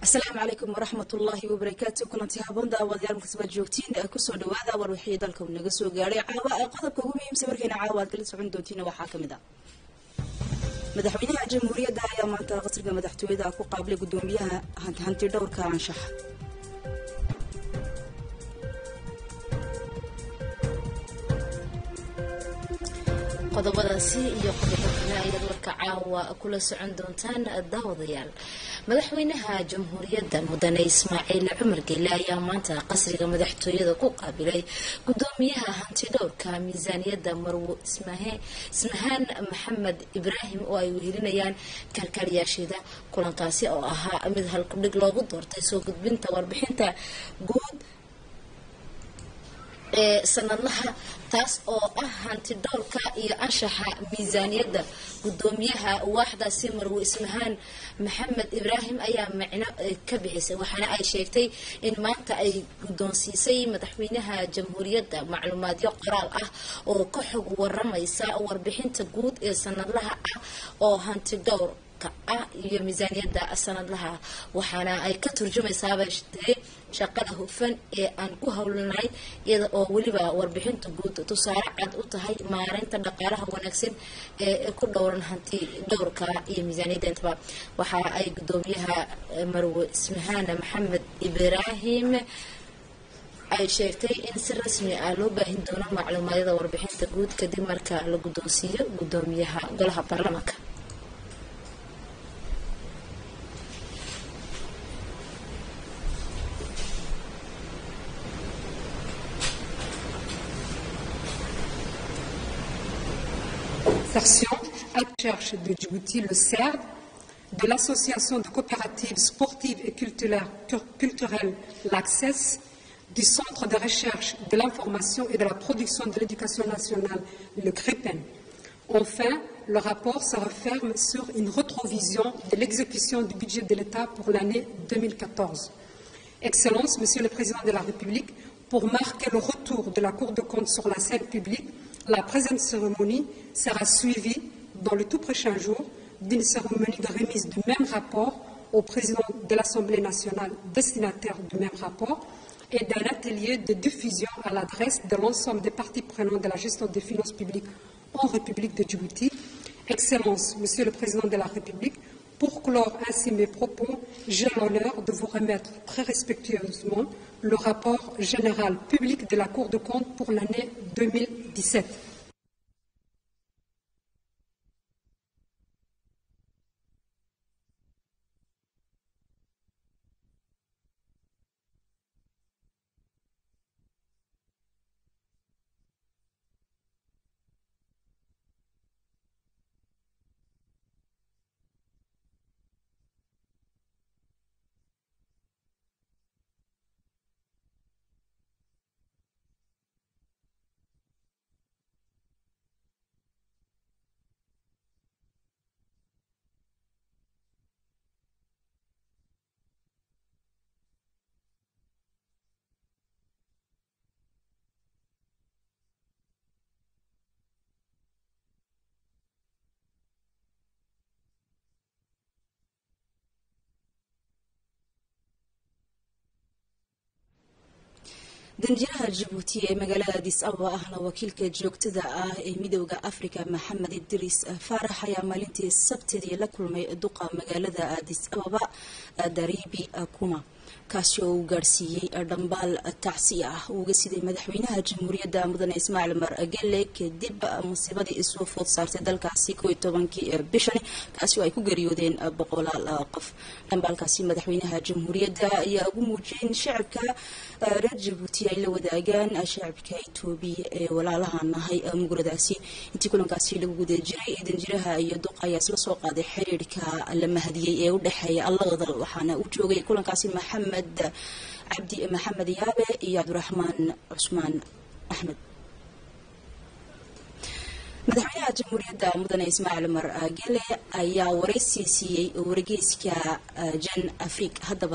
السلام عليكم ورحمة الله وبركاته. كلنتي هابون داوديال مكتبات جوجتين كسو دوادا وروحي دالكم naga soo gaaray caawa qodobka ugu muhiimsan markayna caawa kala socon doontiina waxa kamid ah madaxweynaha jamhuuriyadda ayaa maanta qasriga madaxtooyada ku qaabilay gudoomiyaha hanti dhowrka anshax qodobadaasi iyo qodobada kale ayaad warka caawa kula socon doontaan daawadayaal madaxweynaha jamhuuriyadda mudane Ismaaciil Cumar Geele ayaa maanta qasriga madaxtooyada ku qaabilay gudoomiyaha hanti dhowrka miisaaniyadda Marwo Ismahaan Maxamed Ibraahim oo ay wehelinayaan kalkaaliyaasheeda kulankaasi oo ahaa mid halkudhig loogu doortay soo gudbinta warbixinta guud sanadlaha taas oo ah hanti dhowrka iyo anshaxa miisaaniyadda gudoomiyaha waaxda Marwo Ismahaan Maxamed Ibraahim ayaa macna ka bixisay waxaana ay sheegtay in maanta ay gudoonsiisay madaxweynaha jamhuuriyadda macluumaadyo qoraal ah oo ka xog waramaysa warbixinta guud ee sanadlaha ah oo hanti dhowr iyo miisaaniyadda sanadlaha waxaana ay ka turjumaysaa shaqada hufan ee aan ku hawlnay iyada oo waliba warbixinta guud tusaale cad u tahay maareynta dhaqaalaha wanaagsan ee ku dhowran hanti dhowrka iyo miisaaniyadda intaba waxa ay gudoomiyaha Marwo Ismahaan Maxamed Ibraahim ay sheegtay in si rasmi ah loo baahin doono macluumaadka warbixinta guud kadib marka la gudoonsiiyo gudoomiyaha golaha baarlamaanka. À la recherche de Djibouti, le CERD, de l'association de coopératives sportives et culturelles, l'ACCESS, du Centre de recherche de l'information et de la production de l'éducation nationale, le CREPEN. Enfin, le rapport se referme sur une rétrovision de l'exécution du budget de l'État pour l'année 2014. Excellence, Monsieur le Président de la République, pour marquer le retour de la Cour de compte sur la scène publique, la présente cérémonie sera suivie dans le tout prochain jour d'une cérémonie de remise du même rapport au président de l'Assemblée nationale destinataire du même rapport et d'un atelier de diffusion à l'adresse de l'ensemble des parties prenantes de la gestion des finances publiques en République de Djibouti. Excellence, Monsieur le Président de la République, pour clore ainsi mes propos, j'ai l'honneur de vous remettre très respectueusement le rapport général public de la Cour de compte pour l'année 2017. danjiraha Djibouti ee magaalada Addis Ababa ahna wakiilka joogtada ah ee midowga Afrika Maxamed Idris Faarax ayaa maalintii Sabtidii la kulmay duqa magaalada Addis Ababa Daribi Kuma kaasi oo gaarsiiyay dhambaal tacsi ah uga siday madaxweynaha jamhuuriyadda mudane Ismaaciil Cumar Geele kadib musiibadii isoo food saartay dalkaasi 12 bishan kaasi oo ay ku geeriyoodeen boqolaal qof dhambaalkaasi madaxweynaha jamhuuriyadda ayaa ugu muujiyay shacabka reer Djibouti ay la wadaagaan shacabka Itoobiya ee walaalaha nahay mugradaasi intii kulankaasi lagu guda jiray danjiraha iyo duqa ayaa isla soo qaaday xiriirka la mahdiyay ee u dhaxeeya labada waxaana uu joogay kulankaasi Abdi Maxamed Yaabe iyo Abdurrahmaan Cusmaan Axmed madaxweynaha jamhuuriyadda mudane Ismaaciil Cumar Geele ayaa wareysi siiyay wargeyska Jan Afrika haddaba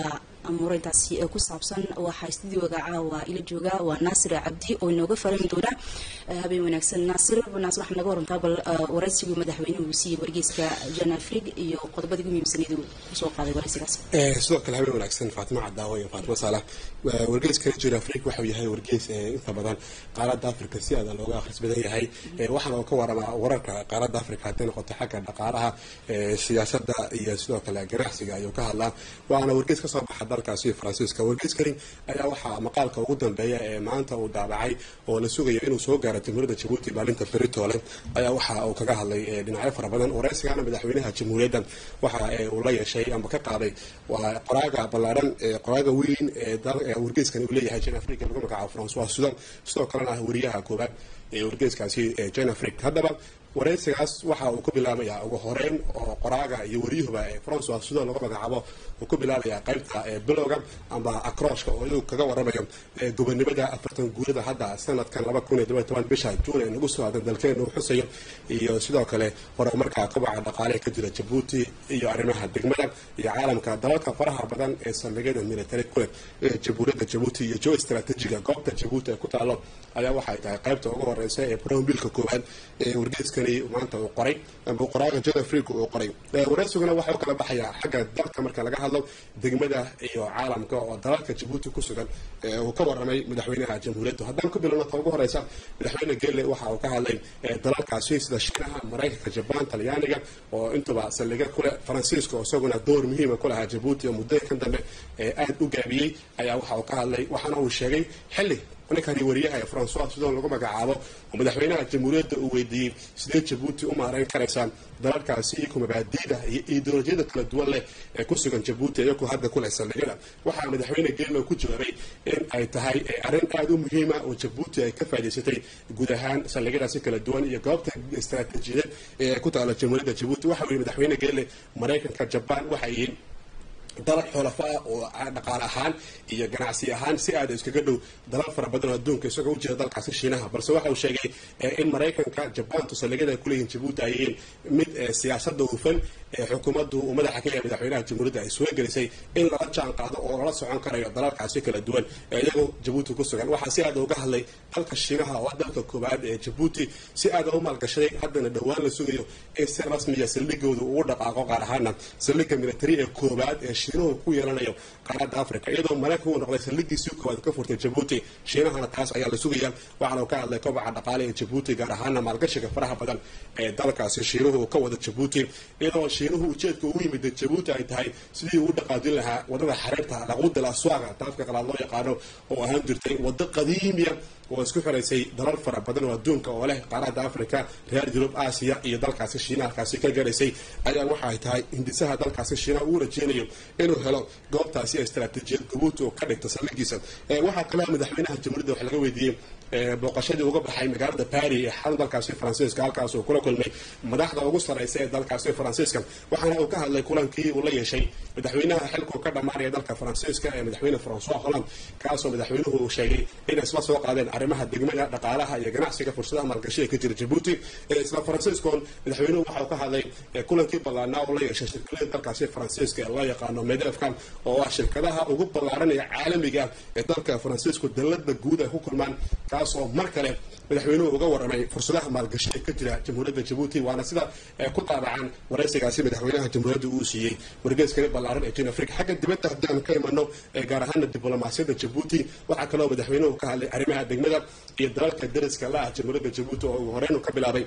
amuurintaasi ku saabsan waxaa studio-ga caawa ila jooga waa Naasir Cabdi oo inooga farin doona habeen wanaagsan. Naasir waxaa naga warantaa bal waraysiga madaxweynuhu uu siiyay wargeyska Jeune Afrique iyo qodobadii muhiimsanayd uu soo qaaday waraysigaas. sidoo kale habeen wanaagsan Fatima Cadaawo iyo Fatima Salah. wargeyska Jeune Afrique waxa uu yahay wargeys inta badan qaaradda Afrika si aad looga akhris badan yahay waxaan oo ka warama wararka qaaradda Afrika hadii noqoto xagga dhaqaalaha siyaasadda iyo sidoo kale ganacsiga ayuu ka hadlaa waana wargeys ka soo baxa dalkaasi Faransiiska. wargeyskani ayaa waxaa maqaalka ugu dambeeya ee maanta uu daabacay oo la sugayo inuu soo gaaro Jamhuuriyadda Djibouti maalinta Beritoole ayaa waxa uu kaga hadlay dhinacyo fara badan waraysigana madaxweynaha jamhuuriyadda waxa uu la yeeshay ama ka qaaday waa qoraaga ballaaran qoraaga weyn ee wargeyskani uu leeyahay Jeune Afrique lagu magacaabo François Sudan sidoo kalena wariyaha koobaad ee wargeyskaasi Jeune Afrique. haddaba waraysigaas waxa uu ku bilaabayaa ugu horeyn oo qoraaga iyo wariyuhuba François Sudan lagu magacaabo uu ku bilaabayaa qaybta bilowga ama akroshka oo uu kaga waramayo gobonimada 40 guurida hadda sanadkan 2012 bisha Juun ee nagu soo aadan dalkeena uu xusayo iyo sidoo kale horumarka kobaca dhaqaale ka jira Djibouti iyo arrimaha degmada iyo caalamka dalalka faraha badan ee saldhigyada military kule Jamhuuriyadda Djibouti iyo geostrategiga goobta Djibouti ku taalo ayaa waxay tahay qaybta ugu horeysa ee promobilka koowaad ee wargeyskani maanta uu qoray ama qoraaga Jeune Afrique uu qoray. waraysiguna waxa uu kala baxayaa xagga dalka marka laga hadlo degmada iyo caalamka oo dalalka Djibouti ku sugan uu ka waramay madaxweynaha jamhuuriyadda. haddaan ku bilowno ugu horeysa madaxweyne Gelle waxa uu ka hadlay dalalkaasi sida Shiinaha, Mareykanka, Japan, Talyaaniga oo intuba saldhigyo kule Faransiiska oo isaguna door muhiim ah ku lahaa Djibouti oo muddo kan dambe aad u gaabiyay ayaa waxa uu ka hadlay waxaana uu sheegay xilli ninkani wariyaha François Sudan lagu magacaabo oo madaxweynaha jamhuuriyadda uu weydiiyay sidee Djibouti u maareyn karaysaa dalalkaasi kuma baadiida iyo ideolojiyada kala duwan leh ee ku sugan Djibouti iyagoo hadda ku leh saldhigyada. waxaa madaxweyne Gelle ku jawaabay in ay tahay arrin aad u muhiim ah oo Djibouti ay ka faa'iideysatay guud ahaan saldhigyadaasi kala duwan iyo goobta istiraatiijiyadeed ee ku taala jamhuuriyadda Djibouti. waxa uu madaxweyne Gelle Mareykanka, Japan waxay yihiin dalal xulafo oo dhaqaale ahaan iyo ganacsi ahaan si aad iskaga dhow dalal fara badan oo adduunka isagoo u jira dalkaasi Shiinaha balse waxa uu sheegay in Mareykanka, Japan saldhigyada ay ku leeyihiin Djibouti ay yihiin mid siyaasadda hufan xukuumaddu uu madaxa ka yahay madaxweynaha jamhuuriyadda ay soo gelisay in lala jaan qaado oo lala socon karayo dalalkaasi kala duwan iyagoo Djibouti ku sugan. waxaa si aad uga hadlay dalka Shiinaha oo dalka koobaad ee Djibouti si aad u maalgashaday haddana dhawaan la sugayo in si rasmi ah saldhigooda uu dhaqaaqo qaar ahaana saldhigga military ee koobaad ee Shiinuhu ku yeelanayo qaaradda Afrika iyadoo Mareykanku uu noqday saldhiggiisii koobaad ka furtay Djibouti. Shiinahana taas ayaa la sugayaa waxaana uu ka hadlay kobaca dhaqaale ee Djibouti gaar ahaan maalgashiga faraha badan ee dalkaasi Shiinuhu ka wada Djibouti iyadoo Shiinuhu ujeedka ugu yimid Djibouti ay tahay sidii uu dhaqaajin lahaa wadada xareerta laquud la aswaaga taafka qalaad loo yaqaano oo ahaan jirtay wada qadiimiya oo isku xiraysay dalal fara badan oo adduunka oo leh qaaradda Afrika, reer Yurub, Aasiya iyo dalkaasi Shiinaha kaasi ka gaaraysay ayaa waxa ay tahay hindisaha dalkaasi Shiinaha uu rajeynayo inuu helo goobtaasi istiraatiijiyad Djibouti oo ka dhigta saldhiggiisa. waxa kale madaxweynaha jamhuuriyadda waxa laga weydiiyay booqashadii uga baxay magaalada Paris ee xarun dalkaasi Faransiiska halkaas oo kula kulmay madaxda ugu sareysa ee dalkaasi Faransiiska waxaana uu ka hadlay kulankii uu la yeeshay madaxweynaha xilku ka dhamaanaya dalka Faransiiska ee madaxweyne François Hollande kaasoo madaxweynuhu uu sheegay in isla soo qaadeen arrimaha degmada dhaqaalaha iyo ganacsiga fursadaha maalgashiga ka jira Djibouti. isla Faransiiska madaxweynuhu waxa uu ka hadlay kulankii ballaarnaa oo la yeeshay shirkadaha dalkaasi Faransiiska ee loo yaqaano Medefcam oo ah shirkadaha ugu ballaaran ee caalamiga ee dalka Faransiisku dawladda guud ay ku kulmaan kaasoo mar kale madaxweynuhu uga waramay fursadaha maalgashiga ka jira jamhuuriyadda Djibouti waana sida ku taabacan waraysigaasi madaxweynaha jamhuuriyadda uu siiyay wargeyskani ballaaran ee Jeune Afrique. xagga dibadda haddaan ka imano gaar ahaan diblomaasiyadda Djibouti waxaa kaloo madaxweynuhu ka hadlay arrimaha degmada iyo dalalka dariska la ah jamhuuriyadda Djibouti oo ugu horeyn ka bilaabay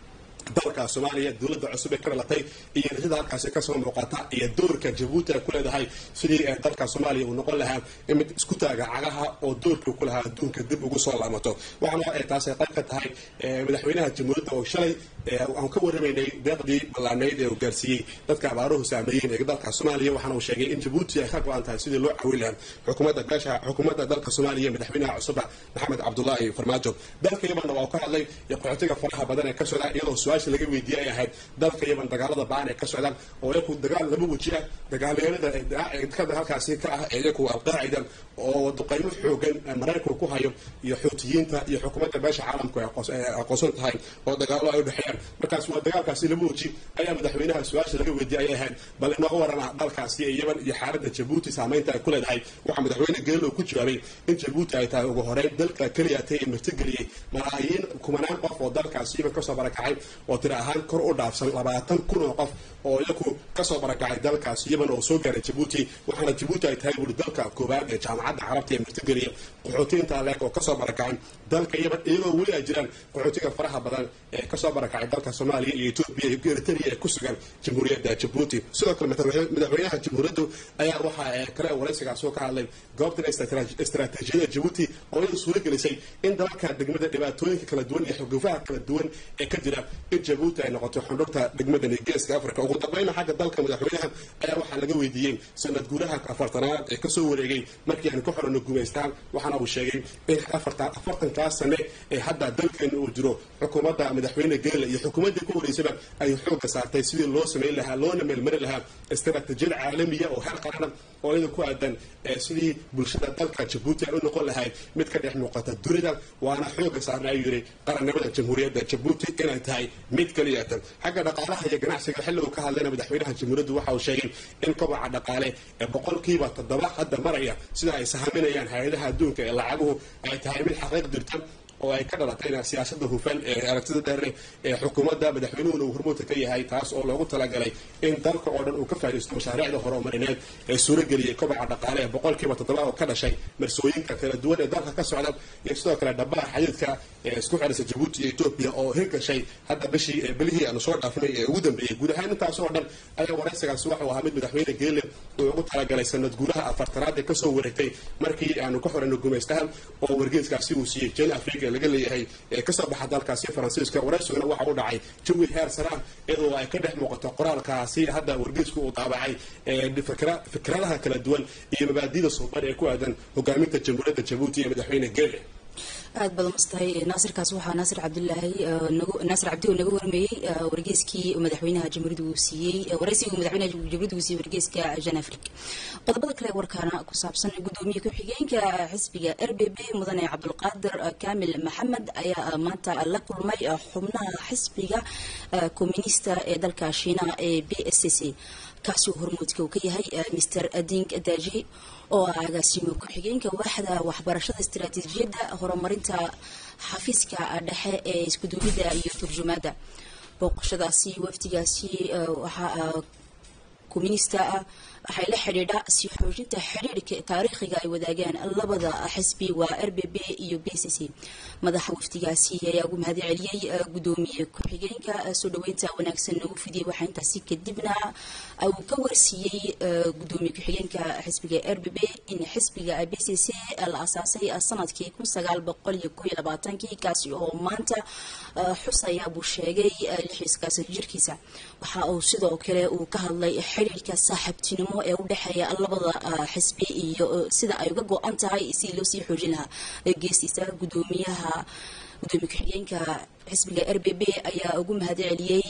dalka Soomaaliya dawladda cusub ee ka dhalatay iyo rajada halkaasi ka soo muuqata iyo doorka Djibouti ay ku leedahay sidii dalka Soomaaliya uu noqon lahaa mid isku taaga cagaha oo doorka ku lahaa adduunka dib ugu soo laamato. waxaana ay taas qayb ka tahay madaxweynaha jamhuuriyadda oo shalay aan ka waramaynay deeqdii ballaaneyd ee uu gaarsiiyey dadka abaaruhu saameeyeen ee dalka Soomaaliya waxaana uu sheegay in Djibouti ay ka go'an tahay sidii loo caawin lahaa xukuumadda dalka Soomaaliya madaxweynaha cusub Maxamed Cabdullaahi Farmaajo. dalka Yemen waa ka hadlay qaxootiga faraha badan ee ka socda iyadoo su'aasha laga weydiiyay ahayd dalka Yemen dagaalada baan ee ka socdaan oo ay ku dagaal laba waji ah dagaalyahanada ee halkaasi ka ah iyagu Al-Qaacida oo duqeymo xoogan Mareykanku ku hayo iyo Xuutiyiinta iyo xukuumadda beesha caalamku ay aqoonsan tahay oo dagaalo ay u dhaxeeyaan baxeen markaas waa dagaalkaasi lama oji ayaa madaxweynaha su-aasha laga weydiiyay ay ahayd bal inooga warama dalkaasi ee Yemen iyo xaaladda Djibouti saameynta ay ku leedahay waxa madaxweyne Geelo ku jawaabay in Djibouti ay tahay ugu horeyn dalka kaliya ee martigeliyay malaayiin kumanaan qof oo dalkaasi Yemen ka soo barakacay oo tiro ahaan kor u dhaafsan 20,000 oo qof oo iyagu ka soo barakacay dalkaasi Yemen oo soo gaaray Djibouti waxaana Djibouti ay tahay dalka koobaad ee jaamacadda carabta ee martigeliyay qaxootiinta leeg oo ka soo barakacay dalka Yemen iyagoo weli ay jiraan qaxootiga faraha badan ee ka soo barakacay dalka Soomaaliya iyo Itoobiya iyo Eritrea ee ku sugan Jamhuuriyadda Djibouti sidoo kale madaxweynaha Jamhuuriyadda ayaa waxa kale waraysigaas oo ka hadlay goobta istaraatiijiyadda Djibouti oo ay suuro gelisay in dalka degmada dhibaatooyinka kala duwan iyo xuquuqaha kala duwan ee ka jira in Djibouti ay noqoto xundurta degmada Geeska Afrika ugu dambeyn xagga dalka madaxweynaha ayaa waxa laga weydiiyay sanad guuraha afartanaad ee ka soo wareegay markii aan ku xorano guuleystaan waxaana uu sheegay in afartankaas sane ee hadda dalkeena uu jiro xukuumadda madaxweyne Geele iyo xukuumadda ku horeysaba ay xoogga saartay sidii loo sameyn lahaa loona meelmari lahaa istaraatiijiyad caalamiya oo heer qaran oo iyada ku aadan sidii bulshada dalka Djibouti ay u noqon lahayd mid ka dhex muuqata dunida waana xoogga saarnay yiri qarannimada Jamhuuriyadda Djibouti inay tahay mid kaliya tan xagga dhaqaalaha iyo ganacsiga xilli uu ka hadlayna madaxweynaha Jamhuuriyadda waxa uu sheegay in kobaca dhaqaale ee 7% hadda maraya sida ay sahaminayaan hay'adaha adduunka ee lacaguhu ay tahay mid xaqiiq jirta oo ay ka dhalatay siyaasadda hufan ee aragtida dheer ee xukuumadda madaxweynuhu uu hormuudka ka yahay taas oo loogu talagalay in dalka oo dhan uu ka faa'iideysto mashaariicda horumarineed ee suuro geliyay kobaca dhaqaale ee 7% oo ka dhashay marsooyinka kala duwan ee dalka ka socda iyo sidoo kale dhabaha xididka ee isku xiraysa Djibouti iyo Ethiopia oo hirgashay hadda bilihii aanu soo dhaafnay ee ugu dambeeyay guud ahaan intaas oo dhan ayaa waraysigaasi waxa uu ahaa mid madaxweyne Geele uu ugu talagalay sanad guuraha afartanaad ee ka soo wareegtay markii aanu ka xorano guuleystaan oo wargeyskaasi uu siiyay Jane Africa laga leeyahay ee ka soo baxa dalkaasi Faransiiska waraysigana waxa uu dhacay jawi heer sare iyadoo ay ka dhex muuqato qoraalkaasi hadda wargeysku uu daabacay fikradaha kala duwan iyo mabaadi'da Soomaaliya ee ku aadan hogaaminta Jamhuuriyadda Djibouti ee madaxweyne Geele aad badan mastahay naasirkaas waxaa naasir cabdilaahi naasir cabdi oo naga warmeeyey wargeyskii madaxweynaha jamhuuriyadda uu siiyey waraysigii madaxweynaha jamhuuriyadda uu siiyey wargeyska Jan Afrique qodobada kale warkaana ku saabsan gudoomiye ku-xigeenka xisbiga RBB mudane Cabdulqaadir Kaamil Maxamed ayaa maanta la kulmay xubnaha xisbiga komunista ee dalka Shiinaha ee BSCC kaasi hormuudka uu ka yahay Mr Ading Daji oo agaasimo ku-xigeenka waaxda waxbarashada istiraatiijiyadda horumarinta xafiiska dhexe ee isku duwidda iyo turjumaadda booqashadaasi waftigaasi waxa komunista waxay la xiriidha si xoojinta xiriirka taariikhiga ay wadaagaan labada xisbi waa RBB iyo BCC madaxa waftigaasi ayaa ugu mahadceliyay gudoomiye ku-xigeenka soo dhaweynta wanaagsan ugu fidiyay waxa intaasi kadibna uu ka warsiiyay gudoomiye ku-xigeenka xisbiga RBB in xisbiga BCC la asaasay sanadkii 1922 kaasi oo maanta xusaya buu sheegay lixiiskaas jirkiisa waxa uu sidoo kale uu ka hadlay xiriirka saaxiibtinimo ee u dhaxeeya labada xisbi iyo sida ay uga go'an tahay si loo sii xoojin lahaa geestiisa gudoomiye ku-xigeenka xisbiga RBB ayaa ugu mahadceliyay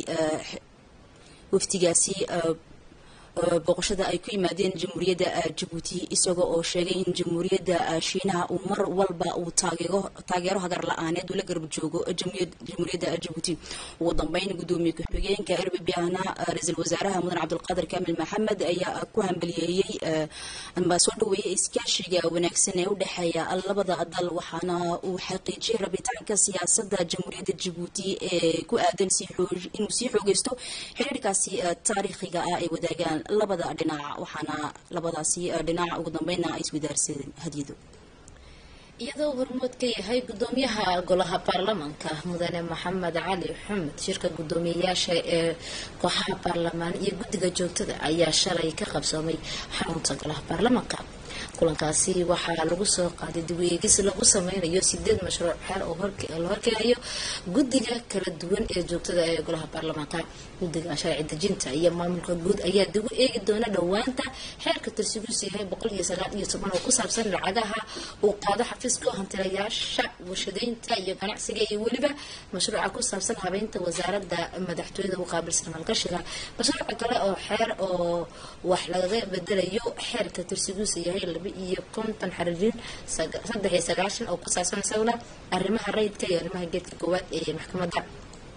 waftigaasi booqashada ay ku yimaadeen jamhuuriyadda Djibouti isagoo oo sheegay in jamhuuriyadda Shiinaha uu mar walba uu taageero hagar la'aaneed ula garab joogo jamhuuriyadda Djibouti ugu dambeyn gudoomiye ku-xigeenka RBB ana ra'iisul wasaaraha mudane Cabdulqaadir Kaamil Maxamed ayaa ku hambalyeeyay amba soo dhaweeyay iskaashiga wanaagsan ee u dhaxeeya labada dal waxaana uu xaqiijiyay rabitaanka siyaasadda jamhuuriyadda Djibouti ee ku aadan inuu sii xoogeysto xiriirkaasi taariikhiga ah ay wadaagaan labada dhinac waxaana labadaasi dhinac ugu dambeynna ay iswadaarsadeen hadiyado iyadoo hormuud ka yahay gudoomiyaha golaha baarlamaanka mudane Maxamed Cali Xumed shirka gudoomiyayaasha ee kooxaha baarlamaan iyo guddiga joogtada ayaa shalay ka qabsamay xarunta golaha baarlamaanka kulankaasi waxaa lagu soo qaaday dib u eegis lagu sameynayo 8 mashruuc xeer oo la horkeenayo guddiga kala duwan ee joogtada ee golaha baarlamaanka guddiga sharci dejinta iyo maamulka guud ayaa dib u eegi doona dhawaanta xeerka tirsigiisu yahay 119 oo ku saabsan lacagaha uu qaado xafiiska hantilayaasha warshadaynta iyo ganacsiga iyo weliba mashruuca ku saabsan habeynta wasaaradda madaxtooyada u qaabilsan maalgashiga mashruuca kale oo xeer oo wax laga bedelayo xeerka tirsigiisu yahay 250 xariirin 3 oo ku saabsan sawla arrimaha rayidka iyo arrimaha geedka koowaad ee maxkamadda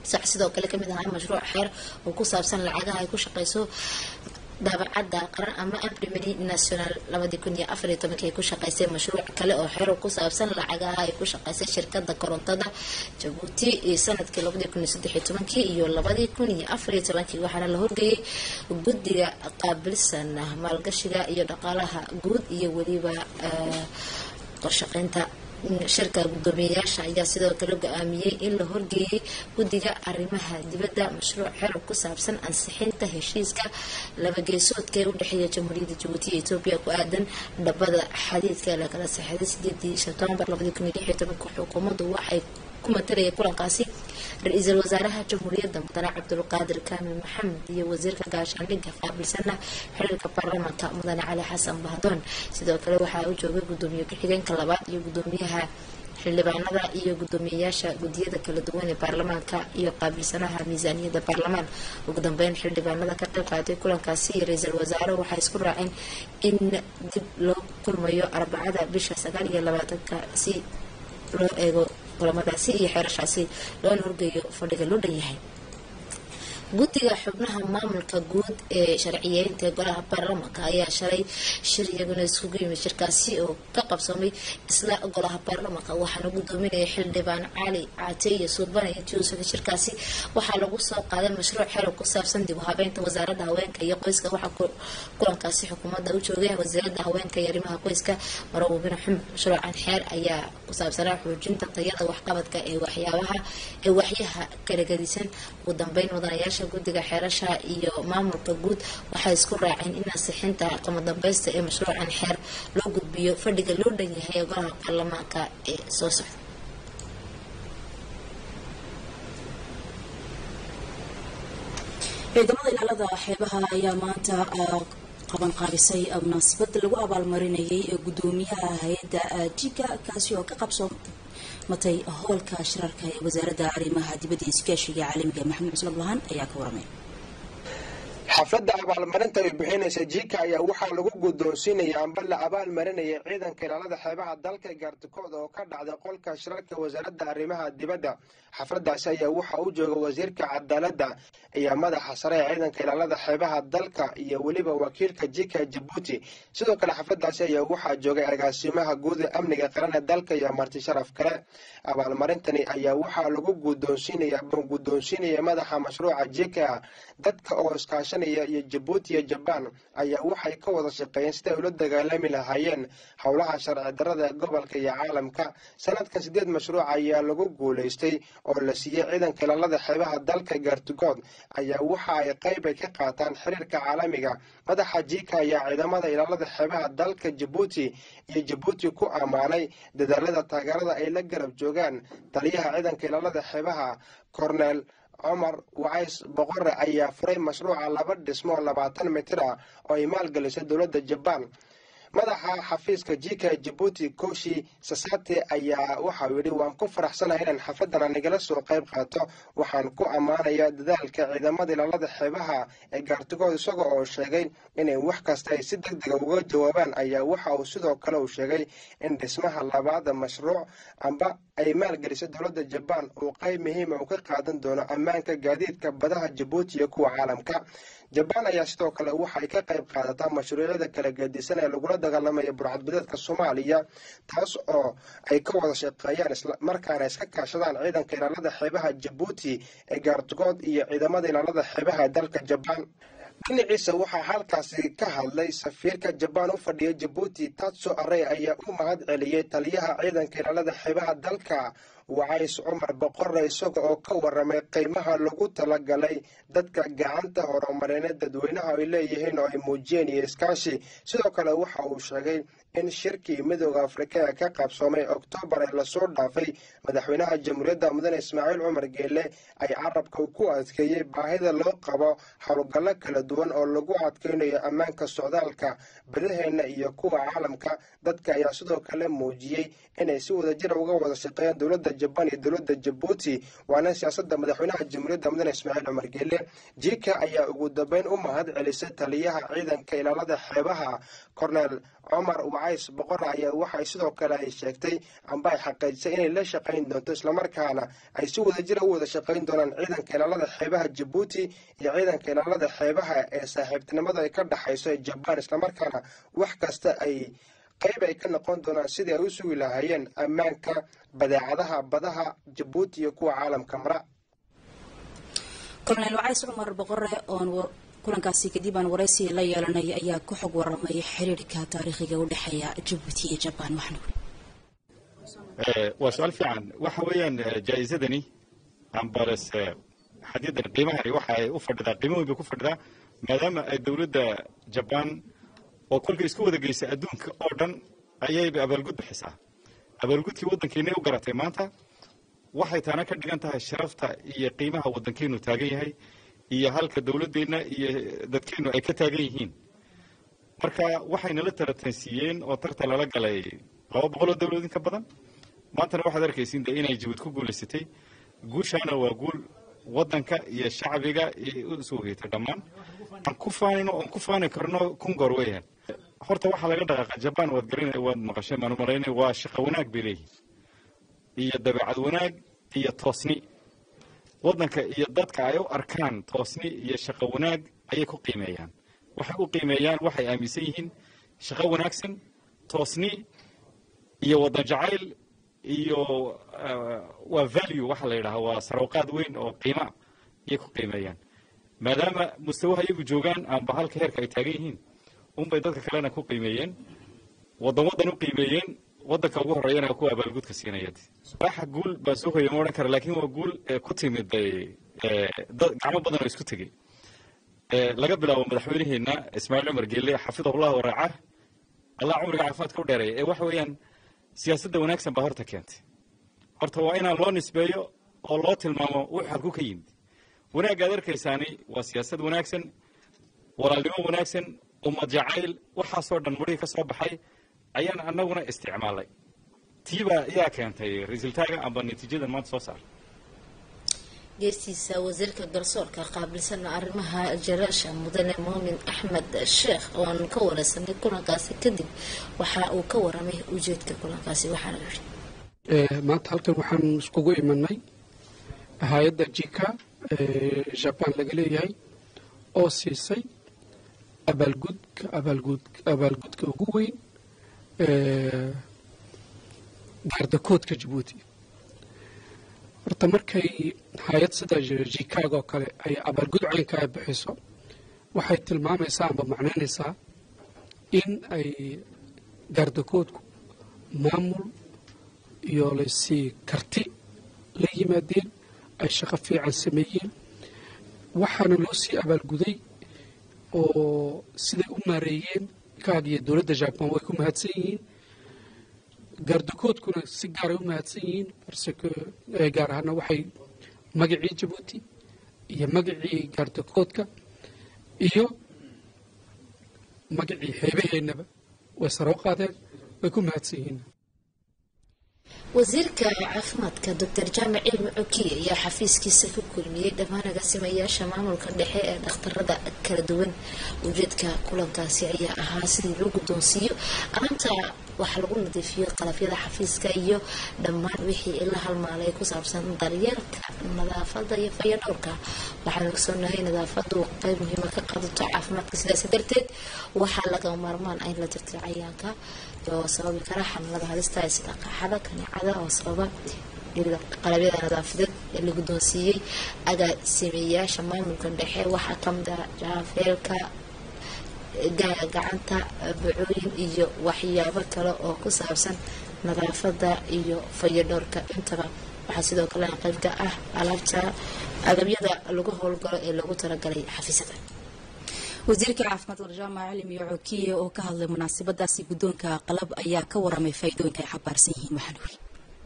sidoo kale kamid ahaa mashruuc xeer oo ku saabsan lacagaha ay ku shaqeyso daabacadda qaran ama imprimeri national 2014 ay ku shaqeysay mashruuc kale oo xeer ku saabsan lacagaha ay ku shaqeysay shirkadda korontada Djibouti sanadkii 2013 iyo 2014 waxaana la horgeeyay guddiga qaabilsan maalgashiga iyo dhaqaalaha guud iyo waliba qorshaqeynta shirka gudoomiyaasha ayaa sidoo kale go'aamiyay in la horgeeyay guddiga arrimaha dibadda mashruuc xeer ku saabsan ansixinta heshiiska laba geesoodka ee u dhexeeya Jamhuuriyadda Djibouti iyo Itoobiya ku aadan dhabada xadiidka la kala saxeexday 8 Sebtembar 2016 xukuumaddu waxay ku matalay kulankaasi ra'iisul wasaaraha Jamhuuriyadda Mudane Cabdulqaadir Kaamil Maxamed iyo wasiirka gaashaandhigga qaabilsan xiriirka baarlamaanka Mudane Cali Xasan Bahdoon sidoo kale waxa uu joogay gudoomiye ku-xigeenka labaad iyo gudoomiyaha xildhibaanada iyo gudoomiyaasha gudiyada kala duwan ee baarlamaanka iyo qaabilsanaha miisaaniyadda baarlamaan ugu dambeyn xildhibaanada ka qayb qaatay kulankaasi ra'iisul wasaare waxay isku raaceen in dib loo kulmayo Arbacada bisha 29 si loo eego kulamadaasi iyo xeerashaasi loona horgeeyo fadhiga loo dhan yahay guddiga xubnaha maamulka guud ee sharciyeynta golaha baarlamaanka ayaa shalay shir iyaguna isugu yimid shirkaasi oo ka qabsamay isla golaha baarlamaanka waxaana gudoominaya xildhibaan Cali Caate iyo Suubane intii uu socday shirkaasi waxaa lagu soo qaaday mashruuc xeer ku saabsan dib u habeynta wasaaradda haweenka iyo qoyska waxaa kulankaasi xukuumadda u joogay wasaaradda haweenka iyo arrimaha qoyska Marwo Bin Xamed mashruucan xeer ayaa ku saabsan xoojinta tayada waxqabadka ee waxyaha kala gadisan ugu dambeyn wadanayaasha guddiga xeerasha iyo maamulka guud waxay isku raaceen in ansixinta qamo dambaysta ee mashruucan xeer loo gudbiyo fadhiga loo dhan yahay golaha baarlamaanka ee soo socda ciidamada ilaalada xeebaha ayaa maanta qaban qaabisay munaasabad lagu abaalmarinayay gudoomiyaha hay'adda jiga kaasi oo ka qabso matay howlka shirarka ee wasaaradda arrimaha dibadda iyo iskaashiga caalamiga Maxamed Cusman Lahan ayaa ka waramay xafladda abaalmarinta ay bixinaysa jiika ayaa waxaa lagu guddoonsiinaya amba la abaalmarinaya ciidanka ilaalada xeebaha dalka gaartikooda oo ka dhacday qolka shirarka wasaaradda arrimaha dibadda xafladdaasi ayaa waxaa u jooga wasiirka cadaaladda iyo madaxa sare ee ciidanka ilaalada xeebaha dalka iyo weliba wakiilka jiika Djibouti sidoo kale xafladdaasi ayaa waxaa joogay agaasimaha guud ee amniga qaran ee dalka iyo marti sharaf kale abaalmarintani ayaa waxaa lagu guddoonsiinaya madaxa mashruuca jiika dadka oo iskaashanaya iyo Djibouti iyo Japan ayaa waxay ka wada shaqeeyeen sida ay ula dagaalami lahaayeen howlaha sharci darrada ee gobolka iyo caalamka sanadkan 8 mashruuc ayaa lagu guuleystay oo la siiyay ciidanka ilaalada xeebaha dalka gaartigood ayaa waxa ay qayb ka qaataan xiriirka caalamiga madaxa jiika ayaa ciidamada ilaalada xeebaha dalka Djibouti iyo Djibouti ku amaanay dadaalada taageerada ay la garab joogaan taliyaha ciidanka ilaalada xeebaha Colonel Omar Waais Boqore ayaa furay mashruuca 2 dhismo 20 mitir oo ay maalgelisay dowladda Japan madaxa xafiiska jiika Djibouti Koshi Sasate ayaa waxa uu yiri waan ku faraxsanahay inaan xafladan nagala soo qayb qaato waxaan ku amaanayaa dadaalka ciidamada ilaalada xeebaha ee gaartigood isagoo oo sheegay inay wax kasta ay si degdeg ah uga jawaabaan ayaa waxa uu sidoo kale uu sheegay in dhismaha labaad mashruuc amba ay maalgelisay dowladda Japan oo qayb muhiim ah ka qaadan doono ammaanka gaadiidka badaha Djibouti iyo kuwa caalamka Japan ayaa sidoo kale waxay ka qayb qaadataa mashruucyada kala gedisan ee lagu dagaalamaya burcadbadeedka Soomaaliya taas oo ay ka wada shaqeeyaan isla markaana iska kaashadaan ciidanka ilaalada xeebaha Djibouti ee gaartigood iyo ciidamada ilaalada xeebaha dalka Japan dhinaciisa waxaa halkaasi ka hadlay safiirka Japan u fadhiya Djibouti Tatso Arey ayaa u mahad celiyay taliyaha ciidanka ilaalada xeebaha dalka Waais Omar Boqore isaga oo ka waramay qiimaha lagu talagalay dadka gacanta horumarineed dadweynaha ay leeyihiin oo ay muujiyeen iskaashi sidoo kale waxa uu sheegay in shirkii midowga Afrika ka qabsoomay October ee la soo dhaafay madaxweynaha jamhuuriyadda Mudane Ismaaciil Cumar Geele ay carabka ku adkeeyay baahida loo qabo hawlgallo kala duwan oo lagu adkeynayo ammaanka socdaalka badaheena iyo kuwa caalamka dadka ayaa sidoo kale muujiyay inay si wadajir uga wada shaqeeyaan dowladda jabaan iyo dowladda jabuuti waana siyaasadda madaxweynaha jamhuuriyadda mudane ismaaciil cumar geele jika ayaa ugu dambeyn u mahad celisay taliyaha ciidanka ilaalada xeebaha korneel cumar wacays boqor ayaa waxay sidoo kale ay sheegtay amba ay xaqiijisay inay la shaqayn doonto islamarkaana ay si wadajira u wada shaqayn doonaan ciidanka ilaalada xeebaha jabuuti iyo ciidanka ilaalada xeebaha ee saaxiibtinimada ay ka dhaxayso ee jabaan islamarkaana wax kasta ay qayb ay ka noqon doonaan sidii ay u sugi lahaayeen ammaanka badeecadaha badaha jabuuti iyo kuwa caalamka mara korneel wacays cumar boqore oon kulankaasi kadib aan waraysi la yeelanay ayaa ku xog waramay xiriirka taariikhiga u dhexeeya jabuuti iyo jabaan waxna waa su'aal fiican waxa weeyaan jaa'isadani ambares xadiidan qiimahani waxa ay u fadhidaa qiimo weyn bay ku fadhidaa maadaama ay dowladda jabaan oo kolka isku wada geysa adduunka oo dhan ayayba abaalgud bixisaa abaalgudkii waddankeena u garatay maanta waxay taana ka dhigan tahay sharafta iyo qiimaha waddankeenu taagan yahay iyo halka dowladdeena iyo dadkeenu ay ka taagan yihiin marka waxayna la taratansiiyeen oo tarta lala galay 200 oo dowladood ka badan maantana waxaad arkaysiin inay Jabuuti ku guuleysatay guushaana waa guul waddanka iyo shacbiga u soo heetay dhammaan aan ku faani karno kun goor weeyaan horta waxa laga dhaqaaqay Jabaan waad maqashay maanu maraynay waa shaqo wanaag bilay iyo dabeecad wanaag iyo toosni waddanka iyo dadka ay u arkaan toosni iyo shaqo wanaag ayay ku qiimeeyaan waxay aaminsan yihiin shaqo wanaagsan toosni iyo waddan jacayl iyo waa value waxa la yiraahdo waa sarooqaad weyn oo qiimo ay ku qiimeeyaan maadaama mustawaha iyagu joogaan amba halka heerka ay taagan yihiin bay dadka kalena ku qiimeeyeen waddan u qiimeeyeen waddanka ugu horeeyana ku abaalgudka siinayad waxa guul baa soo hoyay oran kara laakiin waa guul ku timid gacmo badan oo isku tagay laga bilaabo madaxweynaheena Ismaaciil Cumar Geelle xafidahullah wa raaca Allah umriga caafimaadka u dheereeyay waxa weeyaan siyaasadda wanaagsan baa horta keentay horta waa inaan loo nisbeeyo oo loo tilmaamo waxa halku ka yimid wanaagga arkaysaani waa siyaasad wanaagsan walaalnimo wanaagsan ummad jacayl waxaasoo dhan markii ka soo baxay ayaan annaguna isticmaalay tiiba ayaa keentay resultaaga amba natiijada maanta soo saar geestiisa wasiirka garsoorka qaabilsan arrimaha jaraasha mudane muumin axmed sheekh oo aan ka waraysanay kulankaasi kadib waxa uu ka waramay ujeedka kulankaasi waxaana yiri maanta halkan waxaan iskugu imanay hay'adda jika Japan laga leeyahay oo siisay abaalgudka ugu weyn gaardakoodka Jabuuti horta markay hay'ad sida jikaaga oo kale ay abaalgud caynka ay bixiso waxay tilmaamaysaa amba macnaynaysaa in ay gaardakoodku maamul iyo laysi karti la yimaadeen ay shaqo fiican sameeyeen waxaana loo sii abaalguday oo siday u maareeyeen kaag iyo dowladda Japan way ku mahadsan yihiin gaardakoodkuna si gaar ah u mahadsan yihiin parce que gaar ahaan waxay magacii Jabuuti iyo magacii gaardakoodka iyo magacii heebaheennaba way sare u qaadeen way ku mahadsan yihiin wasiirka caafimaadka Dr. Jaamac Cilmi Cukiye ayaa xafiiskiisa ku kulmiyay dhammaan agaasimayaasha maamulka dhexe ee dhakhtarada kala duwan ujeedka kulankaasi ayaa ahaa sidii loo guddoonsiiyo alaabta waxa lagu nadiifiyo qalabyada xafiiska iyo dhammaan wixii la halmaalay ku saabsan daryeelka nadaafadda iyo fayadhowrka waxaan ogsoonahay nadaafaddu qayb muhiim ah ka qaadato caafimaadka sidaas darteed waxaa laga maarmaan in la tirtiro cayaanka oo sababi kara xanuunada halista ah sida qaaxada kaneecada oo sababa qalabyada nadaafadeed ee la guddoonsiiyey agaasimayaasha maamulka dhexe waxaa ka mid ah jaafeelka gacanta bacooyin iyo waxyaabo kale oo ku saabsan nadaafadda iyo fayadhowrka intaba waxaa sidoo kale qayb ka ah alaabta agabyada lagu howlgalo ee lagu talagalay xafiisyada wasiirka caafimaadka Jaamac Cilmi Cukiye oo ka hadlay munaasabadaasi guddoonka qalab ayaa ka waramay faa'iidooyinka ay xabaarsan yihiin waxaan weli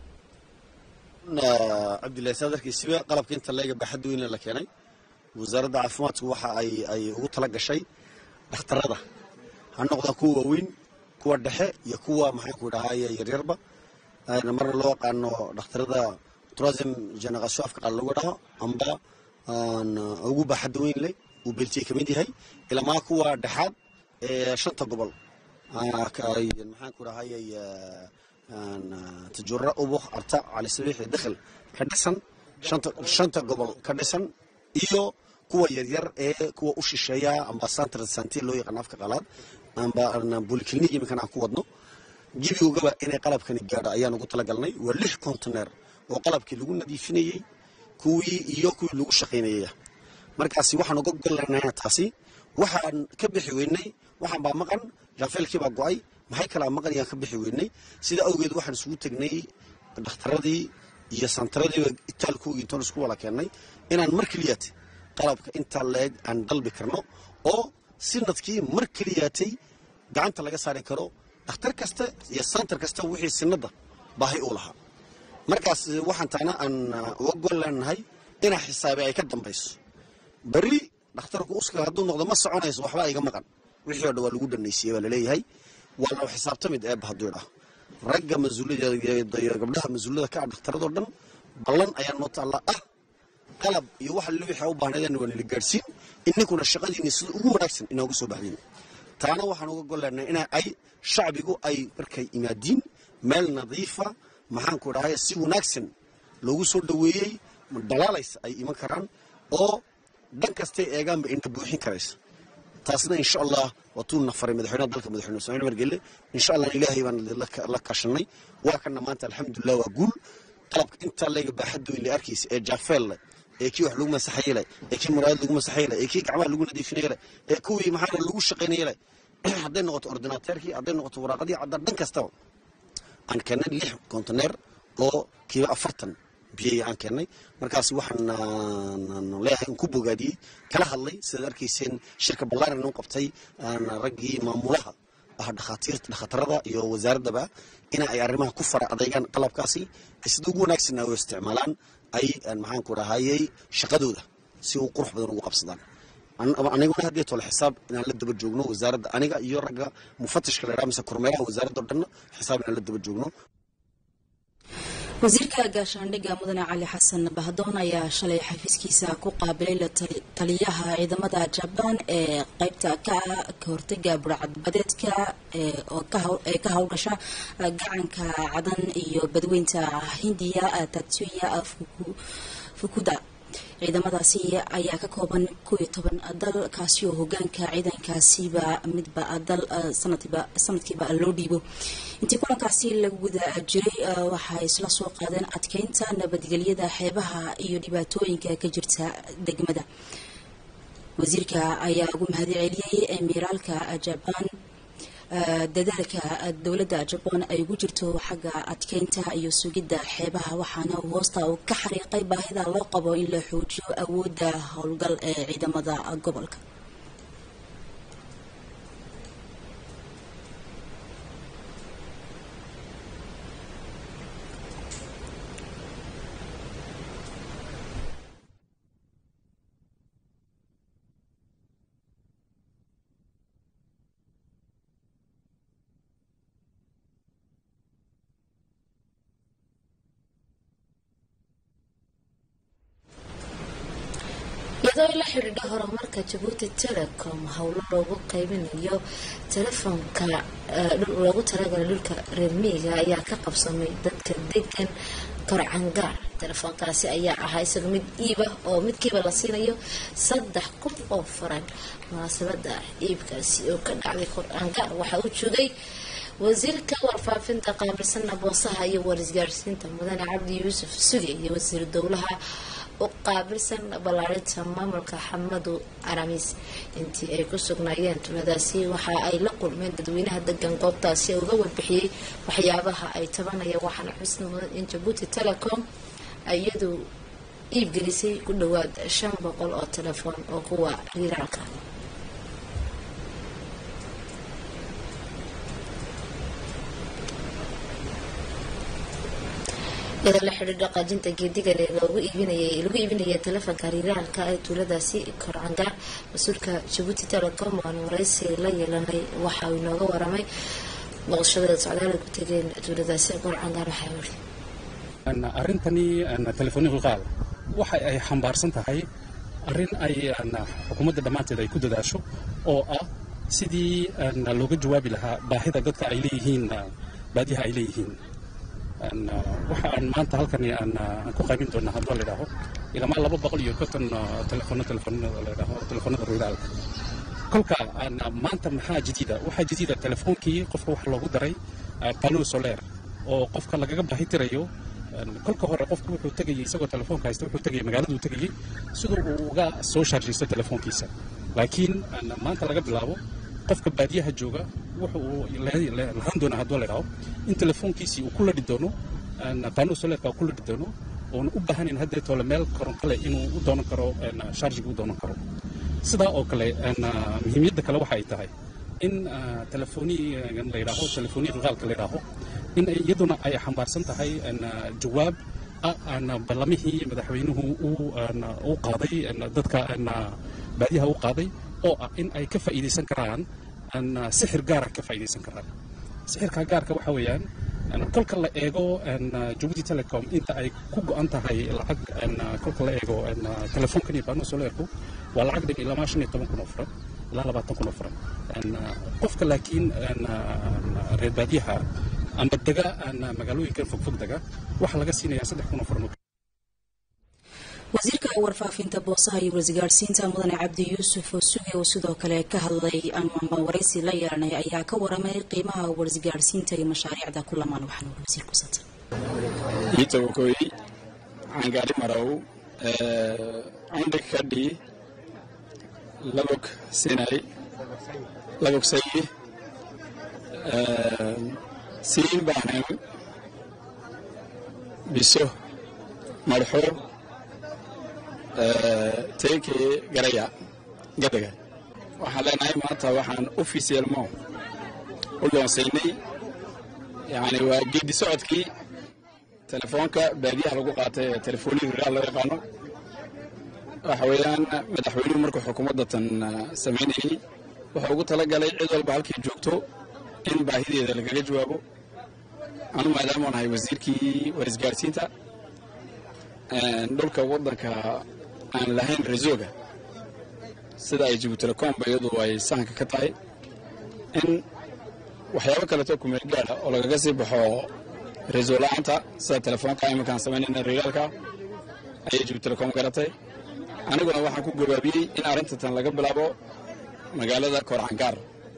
Cabdullaahi Sadarkii siba qalabka inta laga baxad weyn la keenay wasaaradda caafimaadku waxa ay ugu tala gashay dhakhtarada ha noqdo kuwa weyn kuwa dhexe iyo kuwa maxay ku dhahay yaryarba marna loo yaqaano dhakhtarada tourism generation afka qaal lagu dhaho amba ugu baaxad weyn leh uu beeltiye ka mid yahay ilaa kuwa dhaxaad shanta gobol maxaan ku dhahayay تجرأ أبوخ أرتاع على سبيل الدخل كدسن شنطة قبل كدسن إيو كوا يدير كوا أوش الشيا أم بسانتر السنتين لو يقناف كقلاد أم بأن بولكليني مكان عقودنا جيبي وجبا إن قلب كان الجارة أيام قلت لقلني وليه كونتينر وقلب كيلونا دي فيني كوي إيو كوي لو شقينيه مركزي وحنا نقول لنا تاسي وحن كبح ويني وحن بعمقن جافل كي بقعي maxay kala maqan yaan ka bixi weynay sida awgeed waxaan isugu tagnay dhakhtaradii iyo santaradii itaalkooda intaan isku wada keenay inaan mar kaliyaat qalabka inta leeg aan dalbi karno oo sinadkii mar kaliyaatay gacanta laga saari karo dhakhtar kasta iyo santar kasta wixii sinada baahi u lahaa markaas waxaan taana aan uga golanahay in xisaabi ay ka dambayso bari dhakhtarku uska haduu noqdo ma soconayso waxba iga maqan wixii oo dhaw lagu dhaneysiyay baa leeyahay والله حساب تمد أب هدوره رجع مسؤولية قبلها مسؤولية كعب اختاروا دم بلن أيام نط الله قلب يروح اللي بيحاول بهنا إنه اللي جالسين إن كنا الشغال ينسوا هو نفسه إنه قصوا بعدين تعالوا وحنا نقول لنا إن أي شعب يقول أي بركي إمادين مال نظيفة محن كنا هاي سيو نفسن لو قصوا دوية من دلاليس أي مكان أو دنكستي أيام بإنت بوحين كريس تاسنا إن شاء الله وطول نفر مدحونا ذلك مدحونا سمعنا مرجله إن شاء الله إلهي من لك عشاني وكنا ما أنت الحمد لله وأقول طلبك أنت اللي بحد اللي أركيس جافل كي وحلو مسحية له كي مراد لو مسحية له كي كعمل لو ندي فيني له كوي محل لو شقيني له عندنا نقطة أردنات تركي عندنا نقطة ورقدي عندنا دنكستو عن كنا ليه كونتينر أو كي أفرتن بيجي عن كناي مركز وحنا نلاقي نكوبو جدي كلا هاللي سدركي سين شركة بلار نوقفتي أنا رجي معمولها أحد خطير ذا يو وزارة دبا إن أي أرمها كفر أضيعن طلب كاسي يصدقوا نفس إنه استعمالان أي المحن كره هاي شقدوده سيو قرح بدون وقف صدام أنا أقول هذه طول حساب إن لد بتجوجنو وزارة أنا يرجع مفتش كلا رامس كرمية وزارة دردنا حساب إن لد بتجوجنو wasiirka gaashaandhigga mudane cali xasan bahdoon ayaa shalay xafiiskiisa ku qaabilay taliyaha ciidamada Japan ee qaybta ka hortagga burcadbadeedka oo ka hawlgasha gacanka cadan iyo badweynta Hindiya Tatsuya Fukuda ciidamadaasi ayaa ka kooban 12 dal kaasi oo hoggaanka ciidankaasiba midba dal sanadkiiba loo dhiibo intii kulankaasi lagu guda jiray waxay isla soo qaadeen adkeynta nabadgelyada xeebaha iyo dhibaatooyinka ka jirta degmada wasiirka ayaa ugu mahadceliyay emiraalka Japan dadaalka dawladda Japan ay ugu jirto xagga adkeynta iyo sugidda xeebaha waxaana hoosta uu ka xariiqay baahida loo qabo in la xoojiyo awoodda howlgal ee ciidamada gobolka iyadoo la xiriirda horumarka Djibouti Telecom hawlo loogu qaybinayo telefoonka loogu talagalay dhulka reer miyiga ayaa ka qabsamay dadka degan Korcangaar telefoonkaasi ayaa ahaa isaga mid iiba oo midkiiba la siinayo 3 qof oo furan munaasabada iibkaasi oo ka dhacday Korcangaar waxa uu joogay wasiirka warfaafinta qaabilsan boosaha iyo warisgaarsiinta mudane Cabdi Yuusuf Suge iyo wasiir dowlaha وقابلسن بلاريتا ماملكا حمدو عراميس انتي اي كسوغنايين تمداسي waxa ay la kulmeen dadweynaha degan goobtaasi uga warbixiyay waxyaabaha ay tabanayaan waxana xusn mudan in Djibouti Telecom ayadu iib gelisay ku dhawaad 500 oo telefoon oo kuwa riiraalka iyadoo la xiriirda qaajinta geediga lagu iibinayay telefoonka riiraalka ee tuuladaasi Korcangaar mas-uulka Djibouti Telecom oo waraysi la yeelanay waxa uu inooga waramay boqoshada socdaal ku tageen dowladaasi go'aan gaar ah wali arrintani telefoonka qaal waxa ay xambaarsan tahay arrin ay xukuumadda dhamaanteed ay ku dadaasho oo ah sidii looga jawaabi lahaa baahida dadka ay leeyihiin baadiyaha ay leeyihiin waxa aan maanta halkan aan ku qaybin doonaa haddii la yiraahdo ilaa 250 telefoonada ruraalka kolka maanta maxaa jadiida waxa jadiida telefoonkii qofka wax loogu daray panel solar oo qofka lagaga baahi tirayo kolka hore qofku wuxuu tagayay isagoo telefoonka haysta wuxuu tagayay magaalada uu tagayay sidoo uu uga soo sharjiyay telefoonkiisa laakiin maanta laga bilaabo qofka baadiyaha jooga wuxuu lahaan doonaa haddii la yiraahdo in telefoonkiisii uu ku ladhi doono panel solarka ku ladhi doono oo u baahan in hadda toole meel koronto leh inuu u doonan karo charge u doonan karo sidaa oo kale muhiimiyadda kale waxa ay tahay in telefooniga la yiraahdo telefooniga ruraalka la yiraahdo in iyaduna ay xambaarsan tahay jawaab ballamihii madaxweynuhu uu qaaday dadka baadiyaha uu qaaday oo ah in ay ka faa'iideysan karaan sixir gaar ah ka faa'iideysan karaan sixirka gaarka waxa weeyaan kolka la eego Djibouti Telecom inta ay ku go'an tahay lacag kolka la eego telefoonkan iyo panel solarku waa lacag dhan ilaa 15,000 ilaa 20,000 qofka laakiin reer baadiyaha amba daga magaalooyinka fogfog daga waxa laga siinayaa 3,000 wasiirka warfaafinta boosaha iyo wasgaarsiinta mudane Cabdi Yuusuf oo sugay oo sidoo kale ka hadlay ama waraysi la yeelanay ayaa ka waramay qiimaha wasgaarsiinta iyo mashaariicda kulamaan waxaan wasiirku sata ito koy aan gaari maraw kadi labok sinay labok sayi siin baahan biso marxo teeki garaya gadaga waxaan leenahay maanta waxaan officiellement u doonsaynay yani waa geedi socodkii telefoonka baadiyaha lagu qaatay telefooniyada ruraal loo yaqaano waxa weeyaan madaxweynuhu markuu xukuumadda tan sameynayay wuxuu ugu talagalay cid walba halkii joogto in baahideeda lagaga jawaabo anu maadaama aan ahay wasiirkii warisgaarsiinta dhulka waddanka aan lahayn resoga sida ay Djibouti Telecom iyadu ay sahanka ka tahay in waxyaabo kale oo ku meel gaar ah oo lagaga sii baxo reso la'aanta sida telefoonka ay markaan sameynayna reeralka ay Djibouti Telecom garatay aniguna waxaan ku gabaabiyay in arrinta tan laga bilaabo magaalada Korangar